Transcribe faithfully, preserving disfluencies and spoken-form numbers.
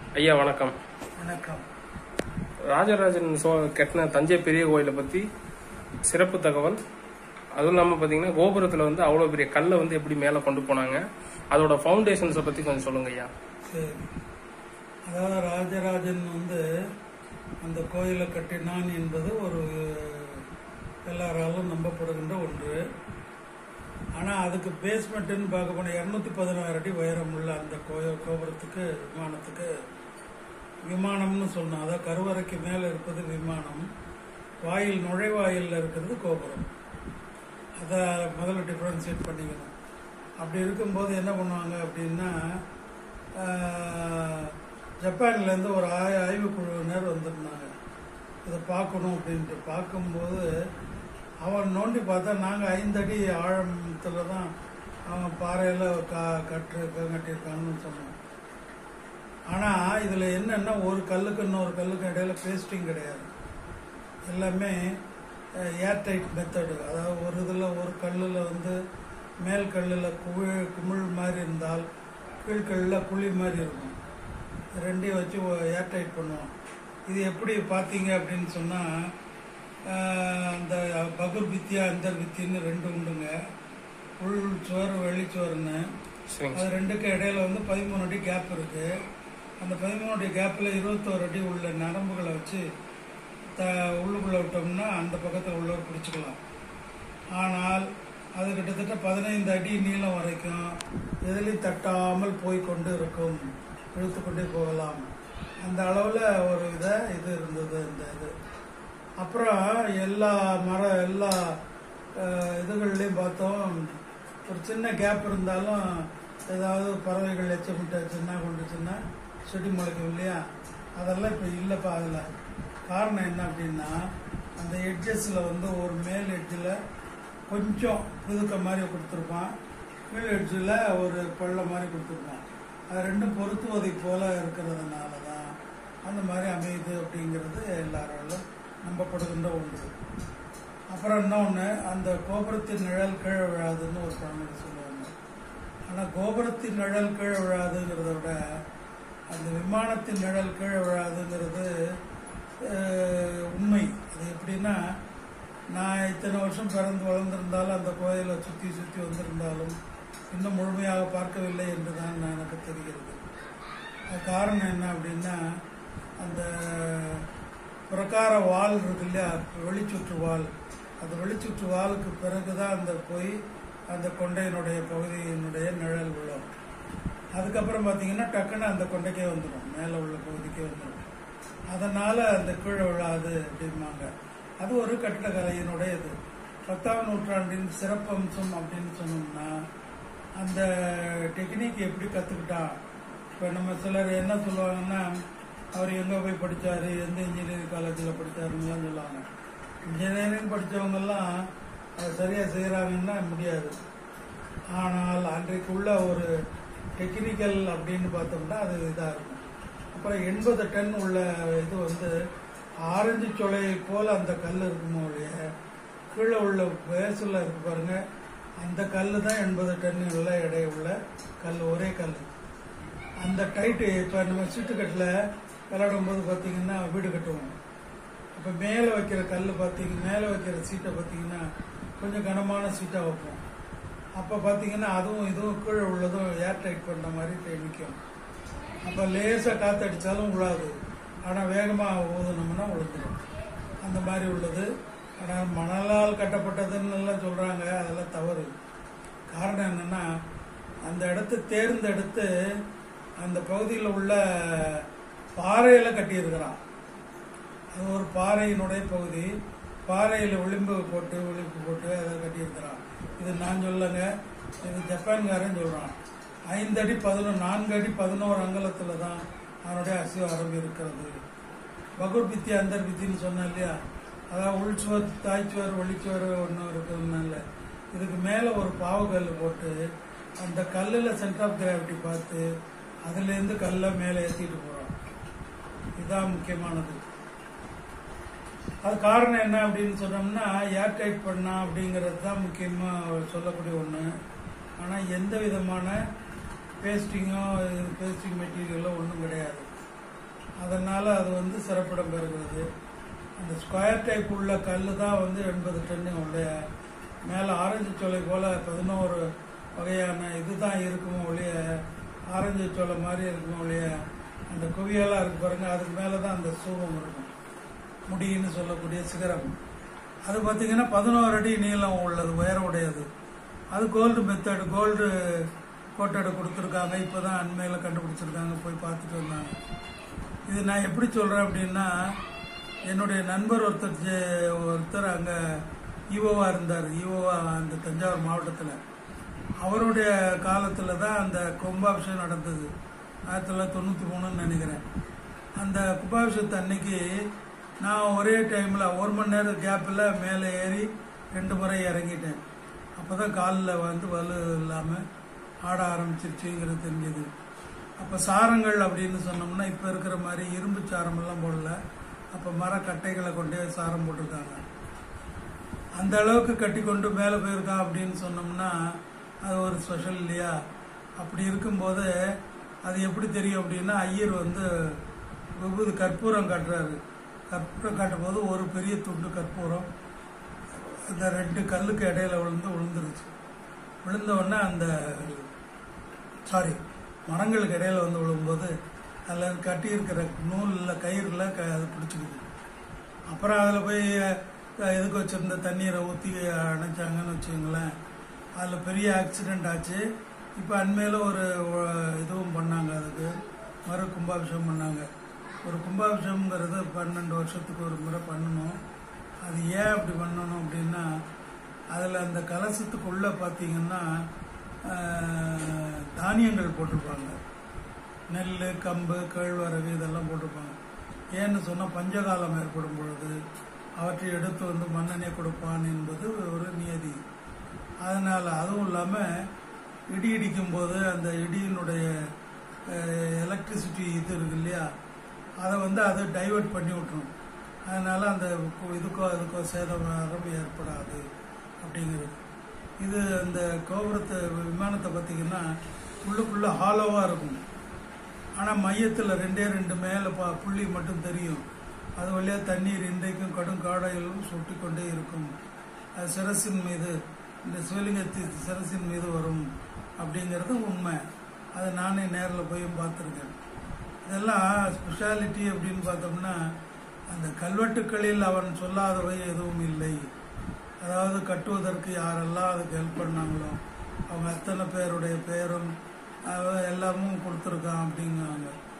ஐயா வணக்கம். வணக்கம். ராஜராஜன் சோ கட்டின தஞ்சை பெரிய கோயிலை பத்தி சிறப்பு தகவல். அதுவும் இல்லாமல் பார்த்தீங்கன்னா கோபுரத்தில் வந்து அவ்வளோ பெரிய கல்லை வந்து எப்படி மேலே கொண்டு போனாங்க, அதோட ஃபவுண்டேஷன்ஸை பற்றி கொஞ்சம் சொல்லுங்க ஐயா. சரி, அதாவது ராஜராஜன் வந்து அந்த கோயிலை கட்டினான் என்பது ஒரு எல்லாராலும் நம்பப்படுகின்ற ஒன்று. ஆனால் அதுக்கு பேஸ்மெண்ட்டுன்னு பார்க்க போனால் இரநூத்தி பதினாறு அடி உயரம் உள்ள அந்த கோயில் கோபுரத்துக்கு விமானத்துக்கு விமானம்னு சொன்னோம். அதாவது கருவறைக்கு மேலே இருப்பது விமானம், வாயில் நுழைவாயிலில் இருக்கிறது கோபுரம். அதை முதல்ல டிஃப்ரென்ஷியேட் பண்ணிக்கணும். அப்படி இருக்கும்போது என்ன பண்ணுவாங்க அப்படின்னா, ஜப்பான்லேருந்து ஒரு ஆய் ஆய்வு குழுவினர் வந்திருந்தாங்க இதை பார்க்கணும் அப்படின்ட்டு. பார்க்கும்போது அவன் நோண்டி பார்த்தா நாங்கள் ஐந்து அடி ஆழத்தில் தான் அவன் பாறையில் கா கட்டு கட்டியிருக்கான்னு சொன்னோம். ஆனால் இதில் என்னென்னா ஒரு கல்லுக்கு இன்னொரு கல்லுக்கு இடையில பேஸ்டிங் கிடையாது. எல்லாமே ஏர்டைட் மெத்தடு. அதாவது ஒரு இதில் ஒரு கல்லில் வந்து மேல் கல்லில் குமிழ் குமிழ் மாதிரி இருந்தால் கீழ்கல்லில் குழி மாதிரி இருக்கும். ரெண்டையும் வச்சு ஏர்டைட் பண்ணுவோம். இது எப்படி பார்த்தீங்க அப்படின்னு சொன்னால், அந்த பகுர் வித்தியா அந்தர் வித்தின்னு ரெண்டு உண்டுங்க. உள் சுவர் வெளிச்சுவர்னு. அது ரெண்டுக்கு இடையில வந்து பதிமூணு அடி கேப் இருக்குது. அந்த பதிமூணு அடி கேப்பில் இருபத்தோரு அடி உள்ள நரம்புகளை வச்சு த உள்ளுக்குள்ளே விட்டோம்னா அந்த பக்கத்தில் உள்ளவர் பிடிச்சிக்கலாம். ஆனால் அது கிட்டத்தட்ட பதினைந்து அடி நீளம் வரைக்கும் எதிலையும் தட்டாமல் போய் கொண்டு இருக்கும், இழுத்து கொண்டே போகலாம். அந்த அளவில் ஒரு இதை இது இருந்தது இந்த இது. அப்புறம் எல்லா மர எல்லா இதுகள்லையும் பார்த்தோம், ஒரு சின்ன கேப் இருந்தாலும் ஏதாவது பறவைகள் எச்சமிட்டாச்சுன்னா கொண்டுச்சுன்னா செடி முளைக்கும் இல்லையா, அதெல்லாம் இப்போ இல்லைப்பா. அதில் காரணம் என்ன அப்படின்னா, அந்த எட்ஜஸில் வந்து ஒரு மேல் எட்ஜில் கொஞ்சம் புதுக்க மாதிரி கொடுத்துருப்பான், கீழ் எட்ஜில் ஒரு பள்ள மாதிரி கொடுத்துருப்பான். அது ரெண்டும் பொருத்துவதை போல இருக்கிறதுனால தான் அந்த மாதிரி அமையுது அப்படிங்கிறது எல்லாராலும் நம்பப்படுகின்ற ஒன்று. அப்புறம் இன்னொன்று, அந்த கோபுரத்தின் நிழல் கீழே விழாதுன்னு ஒரு பழமொழி சொல்லுவாங்க. ஆனால் கோபுரத்தின் நிழல் கீழே விழாதுங்கிறத விட அந்த விமானத்தின் நிழல் கீழே விழாதுங்கிறது உண்மை. அது எப்படின்னா, நான் இத்தனை வருஷம் பிறந்து வளர்ந்திருந்தாலும் அந்த கோயிலை சுற்றி சுற்றி வந்திருந்தாலும் இன்னும் முழுமையாக பார்க்கவில்லை என்று தான் எனக்கு தெரிகிறது. அது காரணம் என்ன அப்படின்னா, அந்த பிரகார வால் இருக்கு இல்லையா, வெளிச்சுற்று வால், அந்த வெளிச்சுற்று வாலுக்கு பிறகுதான் அந்த போய் அந்த கொண்டையினுடைய பகுதியினுடைய நிழல் விழும். அதுக்கப்புறம் பார்த்தீங்கன்னா டக்குன்னு அந்த கொண்டைக்கே வந்துடும், மேலே உள்ள பகுதிக்கே வந்துடும். அதனால் அந்த கீழே விழாது அப்படிம்பாங்க. அது ஒரு கட்டிடக்கலையினுடைய இது. பத்தாம் நூற்றாண்டின் சிறப்பம்சம் அப்படின்னு சொன்னோம்னா, அந்த டெக்னிக் எப்படி கற்றுக்கிட்டான். இப்போ நம்ம சிலர் என்ன சொல்லுவாங்கன்னா, அவர் எங்கே போய் படித்தார், எந்த இன்ஜினியரிங் காலேஜில் படித்தாருன்னெலாம் சொல்லுவாங்க. இன்ஜினியரிங் படித்தவங்கெல்லாம் அதை சரியாக செய்கிறாங்கன்னா முடியாது. ஆனால் அன்றைக்கு உள்ள ஒரு டெக்னிக்கல் அப்படின்னு பார்த்தோம்னா அது இதாக இருக்கும். அப்புறம் எண்பது டன் உள்ள இது வந்து ஆரஞ்சு சொலையை போல் அந்த கல் இருக்குமோ இல்லைய, கீழே உள்ள பேஸில் இருக்கு பாருங்க, அந்த கல் தான் எண்பது டன் உள்ள எடை உள்ள கல், ஒரே கல். அந்த டைட்டு இப்போ நம்ம சீட்டுக்கட்டில் விளையாடும் போது பார்த்தீங்கன்னா வீடு கட்டுவோம். இப்போ மேலே வைக்கிற கல் பார்த்தீங்க, மேலே வைக்கிற சீட்டை பார்த்தீங்கன்னா கொஞ்சம் கனமான சீட்டாக வைப்போம். அப்போ பார்த்தீங்கன்னா அதுவும் இதுவும் கீழே உள்ளதும் ஏர் டைட் பண்ணுற மாதிரி நிற்கும். அப்போ லேசாக காற்று அடித்தாலும் விழாது, ஆனால் வேகமாக ஊதுனோம்னா விழுந்துடும். அந்த மாதிரி உள்ளது. ஆனால் மணலால் கட்டப்பட்டதுன்னு எல்லாம் சொல்கிறாங்க, அதெல்லாம் தவறு. காரணம் என்னென்னா, அந்த இடத்த தேர்ந்தெடுத்து அந்த பகுதியில் உள்ள பாறையில் கட்டியிருக்கிறான். அது ஒரு பாறையினுடைய பகுதி, பாறையில் விளிம்பு போட்டு விளிம்பு போட்டு அதை கட்டியிருக்கிறான். இது நான் சொல்லங்க, இது ஜப்பான்காரன் சொல்கிறான். ஐந்து அடி பதினொன்று நான்கு அடி பதினோரு அங்கலத்தில் தான் அவனுடைய அஸ்திவாரம் இருக்கிறது. பகுர் பித்தி அந்தர் பித்தின்னு சொன்னேன் இல்லையா, அதாவது உள்சுவர் தாய்ச்சுவர் வெளிச்சுவர் ஒன்றும் இருக்கிறதுனால இதுக்கு மேலே ஒரு பாவக்கல் போட்டு அந்த கல்லில் சென்டர் ஆஃப் கிராவிட்டி பார்த்து அதுலேருந்து கல்லை மேலே ஏற்றிட்டு போகிறோம். இதுதான் முக்கியமானது. அது காரணம் என்ன அப்படின்னு சொன்னோம்னா, ஏர் டைட் பண்ணா அப்படிங்கிறது தான் முக்கியமாக சொல்லக்கூடிய ஒன்று. ஆனால் எந்த விதமான பேஸ்டிங்கோ பேஸ்டிங் மெட்டீரியலோ ஒன்றும் கிடையாது. அதனால் அது வந்து சிறப்பிடம் பெறுகிறது. அந்த ஸ்கொயர் டைப் உள்ள கல் தான் வந்து எண்பது டன்னு உடைய, மேலே ஆரஞ்சு சோலை போல் பதினோரு வகையான இதுதான் இருக்குமோ ஒழிய, ஆரஞ்சு சோலை மாதிரி இருக்குமோ ஒழிய, அந்த குவியெல்லாம் இருக்கு பாருங்க, அதுக்கு மேலே தான் அந்த சூபம் இருக்கும், முடின்னு சொல்லக்கூடிய சிகரம். அது பார்த்தீங்கன்னா பதினோரு அடி நீளம் உள்ளது, உயர உடையது. அது கோல்டு மெத்தடு, கோல்டு கோட்டடை கொடுத்துருக்காங்க. இப்போ தான் அண்மையில் கண்டுபிடிச்சிருக்காங்க, போய் பார்த்துட்டு வந்தாங்க. இது நான் எப்படி சொல்கிறேன் அப்படின்னா, என்னுடைய நண்பர் ஒருத்தர் ஒருத்தர் அங்கே ஈவோவாக இருந்தார், ஈவோவாக அந்த தஞ்சாவூர் மாவட்டத்தில். அவருடைய காலத்தில் தான் அந்த கும்பாபிஷேகம் நடந்தது, ஆயிரத்தி தொள்ளாயிரத்தி தொண்ணூற்றி மூணுன்னு நினைக்கிறேன். அந்த கும்பாபிஷேகத்தை அன்னைக்கு நான் ஒரே டைமில் ஒரு மணி நேரம் கேப்பில் மேலே ஏறி ரெண்டு முறை இறங்கிட்டேன். அப்போ தான் காலில் வந்து வலு இல்லாமல் ஆட ஆரம்பிச்சிருச்சுங்கிறது தெரிஞ்சது. அப்போ சாரங்கள் அப்படின்னு சொன்னோம்னா இப்போ இருக்கிற மாதிரி இரும்பு சாரமெல்லாம் போடல, அப்போ மரக்கட்டைகளை கொண்டே சாரம் போட்டிருக்காங்க. அந்த அளவுக்கு கட்டி கொண்டு மேலே போயிருக்கான் அப்படின்னு சொன்னோம்னா அது ஒரு ஸ்பெஷல் இல்லையா? அப்படி இருக்கும்போது அது எப்படி தெரியும் அப்படின்னா, ஐயர் வந்து விபூதி கற்பூரம் காட்டுறாரு. கற்பூரம் காட்டும் போது ஒரு பெரிய துண்டு கற்பூரம் இந்த ரெண்டு கல்லுக்கு இடையில விழுந்து விழுந்துருச்சு. விழுந்த உடனே அந்த சாரி மரங்களுக்கு இடையில வந்து விழும்போது அதில் கட்டி இருக்கிற நூலில் கயிறுல க அது பிடிச்சிக்குது. அப்புறம் அதில் போய் எதுக்கு வச்சுருந்த தண்ணீரை ஊற்றி அணைச்சாங்கன்னு வச்சுக்கோங்களேன், அதில் பெரிய ஆக்சிடெண்ட் ஆச்சு. இப்போ அண்மையில் ஒரு இதுவும் பண்ணாங்க, அதுக்கு மறு கும்பாபிஷேகம் பண்ணாங்க. ஒரு கும்பாபிஷேகங்கிறது பன்னெண்டு வருஷத்துக்கு ஒரு முறை பண்ணணும். அது ஏன் அப்படி பண்ணணும் அப்படின்னா, அதில் அந்த கலசத்துக்குள்ளே பார்த்தீங்கன்னா தானியங்கள் போட்டிருப்பாங்க, நெல், கம்பு, கேழ்வரகு இதெல்லாம் போட்டிருப்பாங்க. ஏன்னு சொன்னால் பஞ்சகாலம் ஏற்படும் பொழுது அவற்றை எடுத்து வந்து மன்னனே கொடுப்பான் என்பது ஒரு நியதி. அதனால் அதுவும் இல்லாமல் இடி இடிக்கும் போது அந்த இடியினுடைய எலக்ட்ரிசிட்டி இது இருக்கு இல்லையா, அதை வந்து அதை டைவெர்ட் பண்ணி விட்டுரும். அதனால் அந்த இதுக்கோ அதுக்கோ சேதம் ஏற்படாது அப்படிங்கிறது. இது அந்த கோபுரத்தை விமானத்தை பார்த்தீங்கன்னா உள்ளுக்குள்ளே ஹாலோவாக இருக்கும், ஆனால் மையத்தில் ரெண்டே ரெண்டு மேலே பா புள்ளி மட்டும் தெரியும். அது வழியாக தண்ணீர் இன்றைக்கும் கடும் காடையிலும் சொட்டி கொண்டே இருக்கும். அது சிரசின் மீது, இந்த சிவலிங்கத்தி சிரசின் மீது வரும் அப்படிங்கிறது உண்மை. அதை நானே நேரில் போய் பார்த்துருக்கேன். இதெல்லாம் ஸ்பெஷாலிட்டி அப்படின்னு பார்த்தோம்னா, அந்த கல்வெட்டுக்களில் அவன் சொல்லாதவை எதுவும் இல்லை. அதாவது கட்டுவதற்கு யாரெல்லாம் அதுக்கு ஹெல்ப் பண்ணாங்களோ அவங்க அத்தனை பேருடைய பேரும் எல்லாமும் கொடுத்துருக்கான் அப்படிங்கிறாங்க.